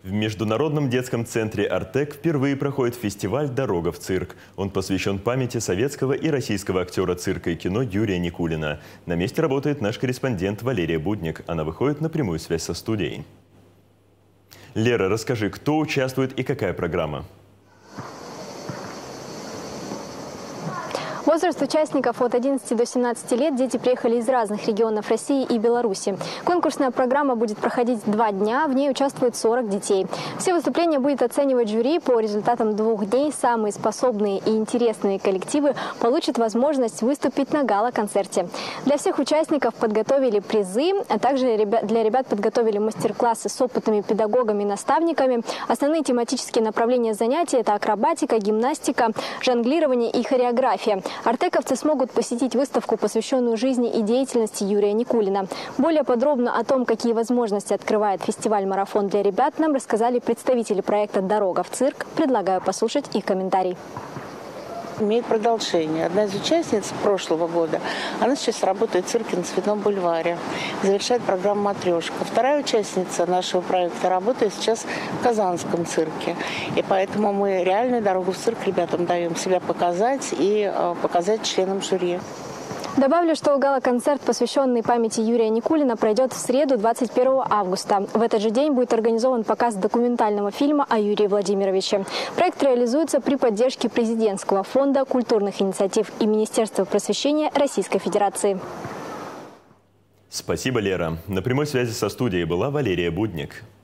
В Международном детском центре «Артек» впервые проходит фестиваль «Дорога в цирк». Он посвящен памяти советского и российского актера цирка и кино Юрия Никулина. На месте работает наш корреспондент Валерия Будник. Она выходит на прямую связь со студией. Лера, расскажи, кто участвует и какая программа? Возраст участников от 11 до 17 лет. Дети приехали из разных регионов России и Беларуси. Конкурсная программа будет проходить 2 дня. В ней участвует 40 детей. Все выступления будет оценивать жюри. По результатам 2 дней самые способные и интересные коллективы получат возможность выступить на гала-концерте. Для всех участников подготовили призы, а также для ребят подготовили мастер-классы с опытными педагогами и наставниками. Основные тематические направления занятий – это акробатика, гимнастика, жонглирование и хореография. Артековцы смогут посетить выставку, посвященную жизни и деятельности Юрия Никулина. Более подробно о том, какие возможности открывает фестиваль-марафон для ребят, нам рассказали представители проекта «Дорога в цирк». Предлагаю послушать их комментарий. Имеет продолжение. Одна из участниц прошлого года, она сейчас работает в цирке на Цветном бульваре, завершает программу «Матрешка». Вторая участница нашего проекта работает сейчас в Казанском цирке. И поэтому мы реальную дорогу в цирк ребятам даем себя показать и показать членам жюри. Добавлю, что гала-концерт, посвященный памяти Юрия Никулина, пройдет в среду, 21 августа. В этот же день будет организован показ документального фильма о Юрии Владимировиче. Проект реализуется при поддержке Президентского фонда культурных инициатив и Министерства просвещения Российской Федерации. Спасибо, Лера. На прямой связи со студией была Валерия Будник.